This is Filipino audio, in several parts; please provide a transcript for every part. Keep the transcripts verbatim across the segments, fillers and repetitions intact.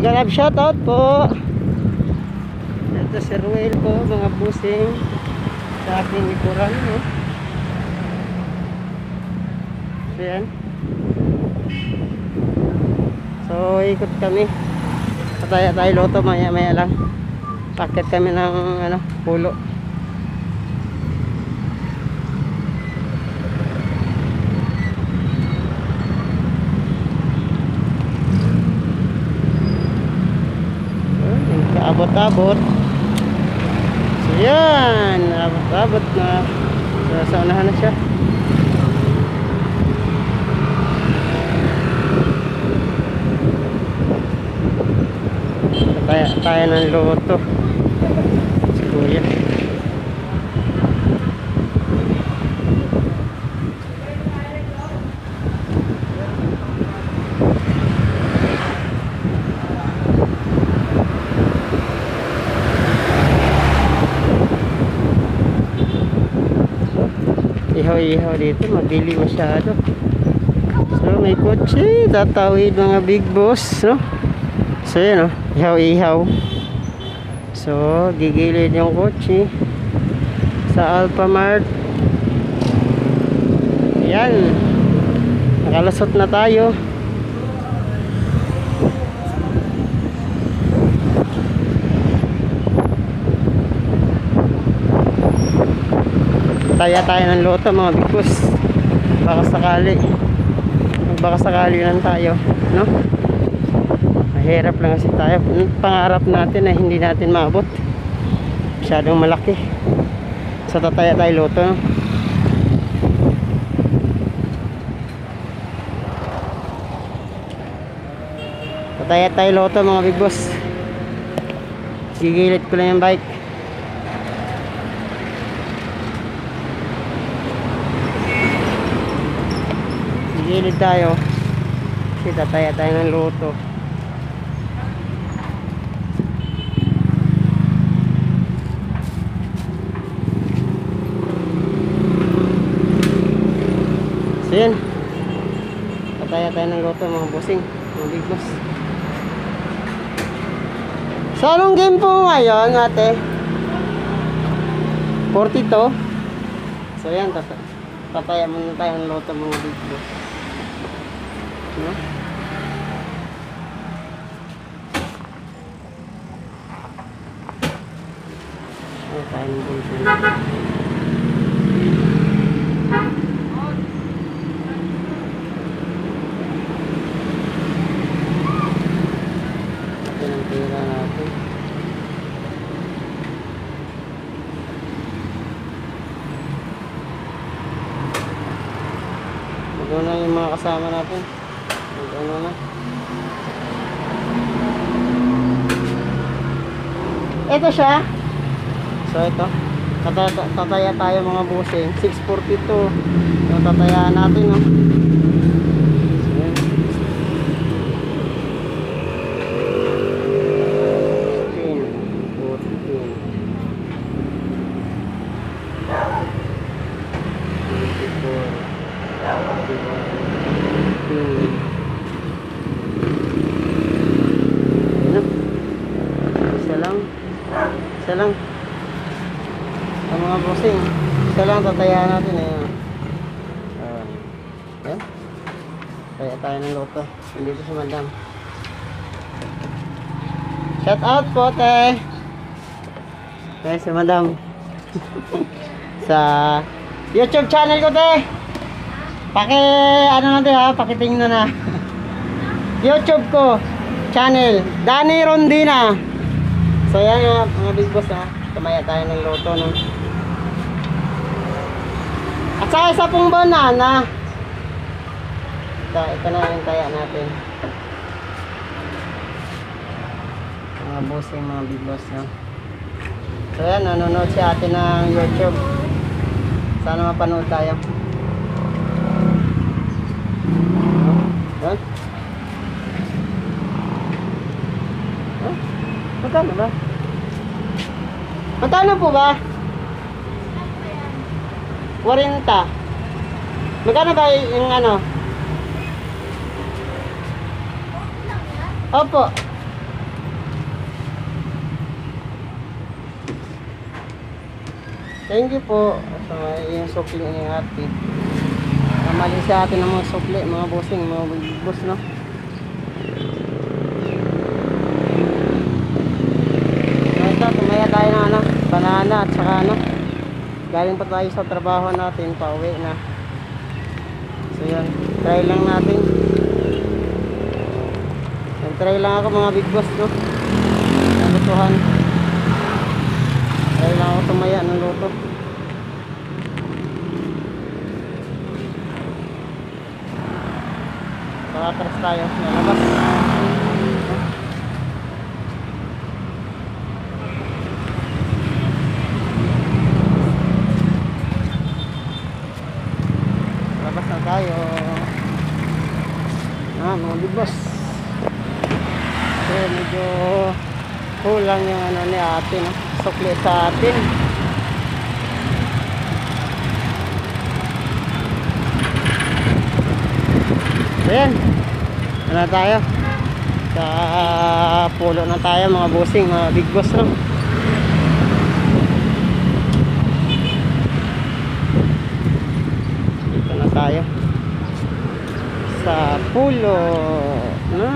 Mega love shoutout po. Ito si Ruel po, mga busing sa aking likuran, no? So yan. So ikot kami. Pataya tayo loto maya maya lang. Paket kami ng ano, pulo. Abot-abot. So yan, abot-abot na. So, sa unahan na siya. Tayo, tayo ng loto. Si Kuya. Ihaw-ihaw dito, mabili masyado. So may kotse, tatawid mga big boss, no? So yun, no? Ihaw-ihaw. So gigilid yung kotse sa Alphamart. Yan, nakalusot na tayo. Taya tayo ng loto mga bigos. Baka sakali Baka sakali lang tayo, no? Mahirap lang kasi tayo. Pangarap natin na hindi natin maabot. Masyadong malaki. So tataya tayo loto, no? Tataya tayo loto mga bigos. Gigilid ko lang yung bike. Gilid tayo kasi tataya tayo ng loto. So yun, tataya tayo ng loto mga bossing, mga big boss. So anong game po ngayon ate? forty-two. So yan, tataya muna tayo ng loto mga big boss. No? Oh, tayo ng bulso. Ito ng pera natin. Ito na yung mga kasama natin. Ano na? Ito siya. So ito, tataya, tataya tayo mga busing. six forty-two. So tatayaan natin, no? So, yan. fifteen, fourteen, twenty-four, fifteen. Isa lang. Isa lang. Ang mga bossing. Isa lang tatayaan natin. Ayan. Uh, yan. Taya tayo ng loto. Nandito si madam. Shout out po, te. Kaya si madam. Sa YouTube channel ko, te. Paki, ano natin ha, pakitingnan na. YouTube ko. Channel. Danny Rondina. So yan nga, mga big boss ha. Tumaya tayo ng loto, no? At sa isa pong banana. Ito, ito na yung taya natin. Mga boss yung mga big boss, no? So yan, nanonood si ate ng YouTube. Sana mapanood tayo. Yan. Huh? Magkano ba? Magkano po ba? forty. Magkano ba yung ano? Opo. Thank you po. So, yung sukli ni ate. Kamali sa atin ng mga sukli, mga bossing, mga boss, no? So, ito, tumaya tayo ng ano, banana at saka ano. Galing pa tayo sa trabaho natin, pauwi na. So, yan. Try lang natin. Yan, try lang ako mga big boss, no? Nagustuhan. Try lang ako tumaya ng luto. Makatras tayo, nalabas. Labas na tayo. Ah, mga big boss. So, medyo kulang yung ano ni ate, no? Sukli sa atin. Ayan, ano tayo sa pulo na tayo mga bossing, mga big boss, no? Dito na tayo sa pulo, no?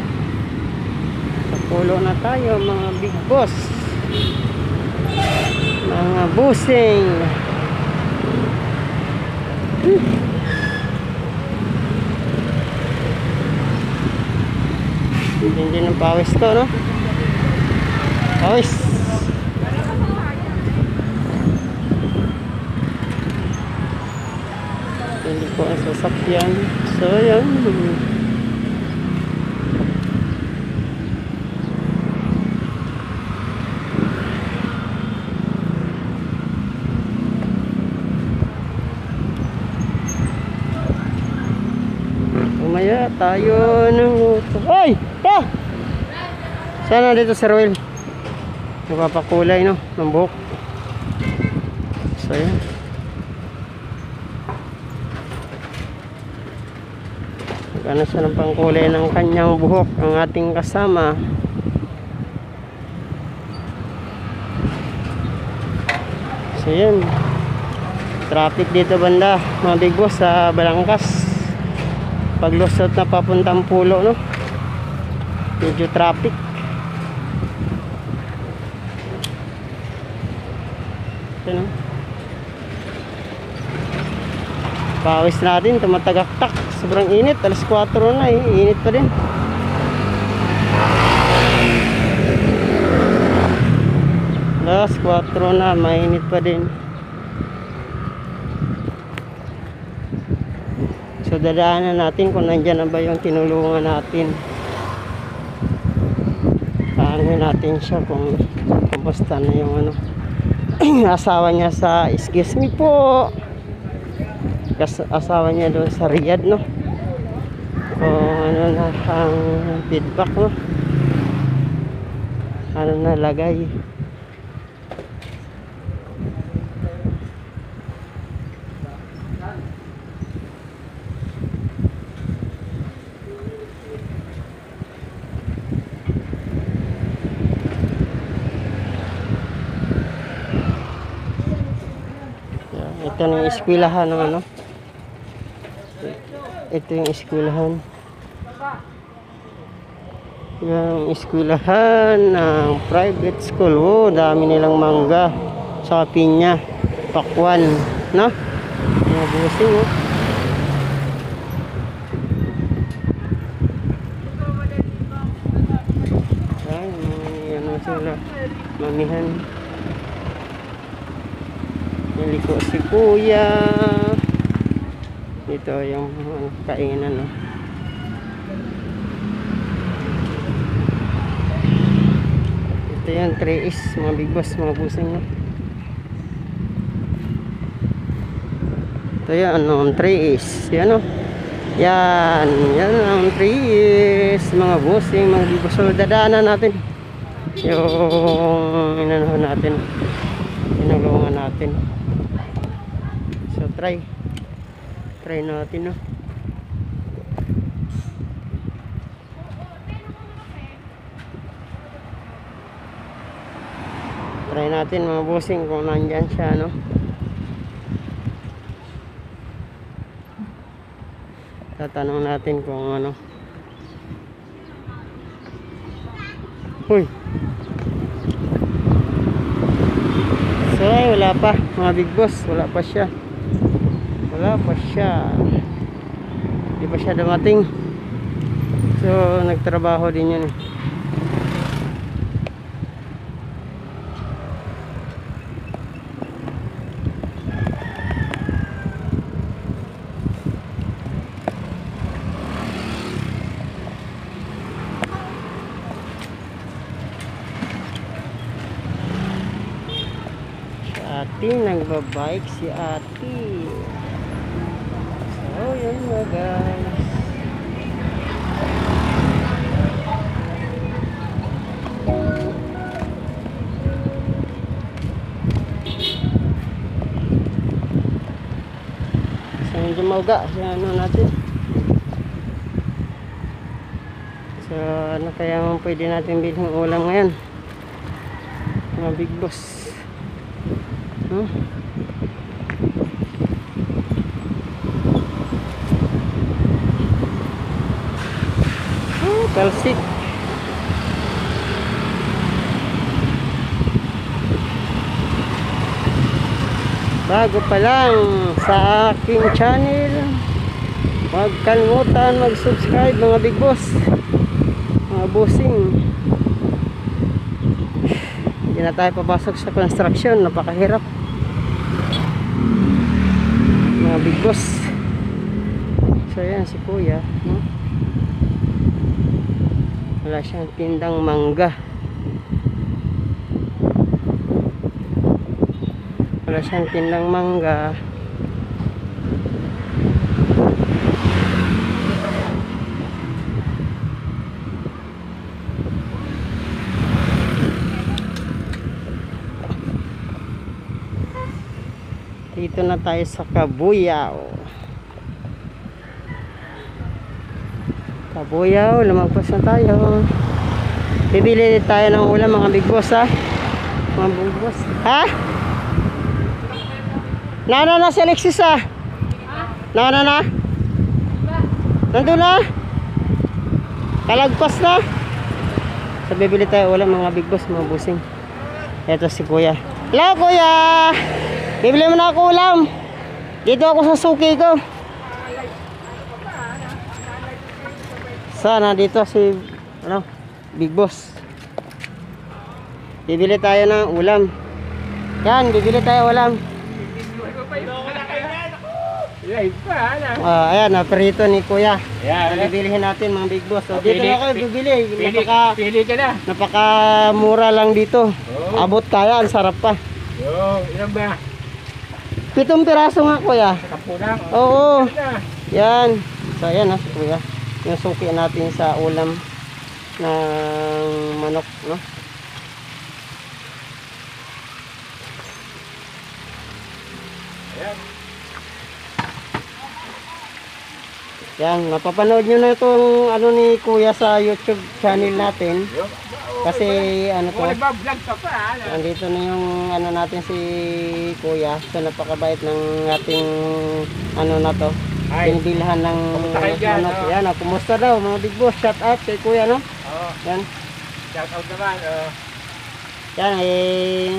Sa pulo na tayo mga big boss, mga bossing. hmm. Hindi ng pawis ko, no? Pawis. Hindi ko ang sasakyan. So, yan. Umaya tayo ng motor. Ay! Ta! Sana dito Sir Will. Nagpapakulay, no? Ng buhok. So, yan. Magkano siya ng pangkulay ng kanyang buhok ang ating kasama. So, yan. Traffic dito banda, mga big boss, sa Balangkas. Paglusot na papuntang pulo, no? Medyo traffic. Ito, no? Pawis natin, tumatagaktak. Sobrang init, alas kwatro na eh. Init pa din. Alas kwatro na, mainit pa din. So dadaanan natin kung nandyan na ba yung tinulungan natin. Tanungin natin siya kung kumusta na yung ano asawa niya sa, excuse me po, Kas asawa niya doon sa Riyadh, no? Kung ano na ang feedback, no? Ano nalagay. Ito na yung eskwelahan ng ano. Ito yung eskwelahan. Yung eskwelahan ng private school. Oh, dami nilang mangga. Saka pinya. Pakwan. No? Mga busing, oh. Ay, mga ano sila. Mamihan. Niliko si kuya. Ito yung uh, kainan, no? Ito yung three is, mga big boss, mga busing, no? Ito yung ano, three is, yan, no? Yan, yan ang three is, mga busing, mga big boss. So dadaanan natin yung inano natin, inulungan natin. So try try natin, no? Try try natin mga bossing kung nandyan siya, no? Tatanong natin kung ano. Uy. So ay wala pa mga big boss, wala pa siya. Wala pa siya. Di pa siya dumating. So nagtrabaho din yun eh. Ate, nagbabike si ate. So yun nga guys. So medyo mauga si ano natin. So ano kaya mo pwede natin bilhin ulam ngayon mga big boss. Hmm? Oh, talsik. Bago pa lang sa aking channel, huwag kalimutan mag-subscribe mga big boss, mga bossing. Hindi na tayo papasok sa construction, napakahirap mga big boss. So yan si kuya, no? Wala siyang tindang mangga, wala siyang tindang mangga. Dito na tayo sa Kabuyao. Kabuyao, lumagpas na tayo. Bibili tayo ng ulam mga big boss ha. Mga big boss. Ha? Nana na si Alexis ha? Nana na? Nandun na? Kalagpas na? So bibili tayo ulam mga big boss, mga busing. Ito si kuya. Hello kuya! Bibili mo na ako ulam. Dito ako sa suki ko. Sana dito si ano, big boss. Bibili tayo ng ulam. Yan, bibili tayo ulam. Uh, ayan, naprito ni kuya. Yeah, bibilihin natin mga big boss. So, dito na ako bibili. Napaka, pili ka na. Napakamura lang dito. Oh. Abot kaya, ang sarap pa. Yo, ilan ba? Pitong piraso nga kuya. Kapurang. Oo. Yan. So ayan ha si kuya. Yung suki natin sa ulam ng manok, no? Ayan. Yan, mapapanood nyo na itong ano ni kuya sa YouTube channel natin. Kasi ano to, andito na yung ano natin si kuya. So napakabait ng ating ano na to, pinibilhan ng manok. Yan, oh, kumusta daw mga big boss? Shout out kay kuya, no? Oo. Yan, shout out naman. uh. Yan eh,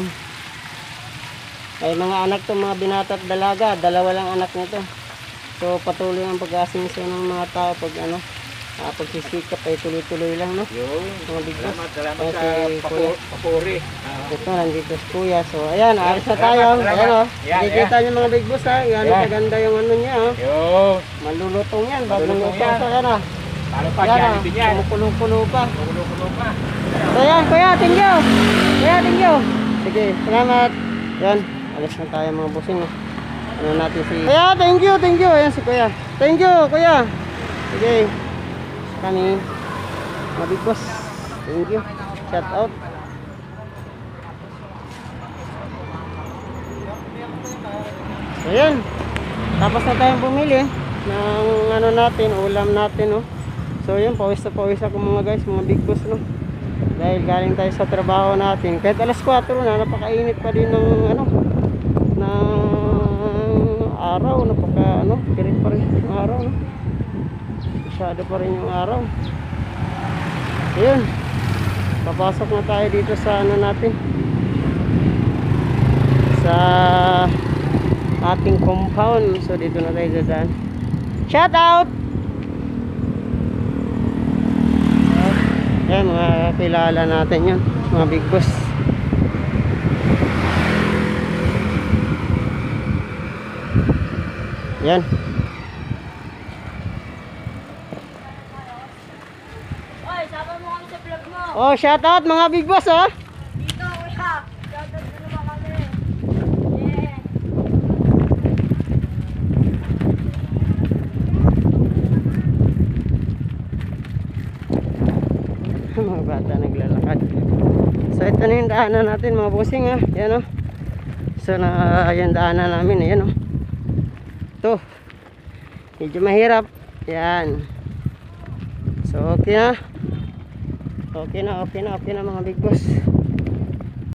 ay mga anak to, mga binata at dalaga. Dalawa lang anak nito. So patuloy ang pag-asinso ng mga tao pag ano, uh, pagsisikap ay tuloy-tuloy lang, no? Yung mga big boss. Salamat, salamat sa si kuya. Papuri. Uh, Ito, nandito si kuya. So ayan, alis na tayo. Ayan o, nakikita nyo mga big boss ha. Yan, yeah. Maganda yung ano niya ha. Yung malulutong yan, bagong lutong sa yan ha. Paano pa, yan din yan. Kumukulo-kulo pa. Kumukulo pa. So yan, kuya, thank you. Kuya, thank you. Sige, salamat. Yan, alis na tayo mga bossing. Ano natin si kuya, thank you, thank you. Ayan si kuya. Thank you, kuya. Sige. Kami mga big boss. Thank you. Shout out. So yan. Tapos na tayong bumili ng ano natin, ulam natin, no. So yun, pawis na pawis ako mga guys, mga big boss, no. Dahil galing tayo sa trabaho natin. Kahit alas kwatro na, napakainit pa din ng ano, ng araw. Napaka ano, tirik pa rin yung araw, no? Masyado pa rin yung araw. Ayun. Papasok na tayo dito sa ano natin. Sa ating compound. So dito na tayo dadaan. Shout out! Yan, mga kilala natin yun, mga big boss. Yan. Oy, sama mo kami sa vlog mo. Oh, shout out mga big boss, oh. Dito, kuya. Shout out na naman kami. Yeah. Mga bata naglalakad. So ito na yung daanan natin mga bossing, ha. Yan, oh. So na yung daanan namin, ayan, oh. Ito. Medyo mahirap. Yan. So okay na. Okay na, okay na, okay na mga big boss.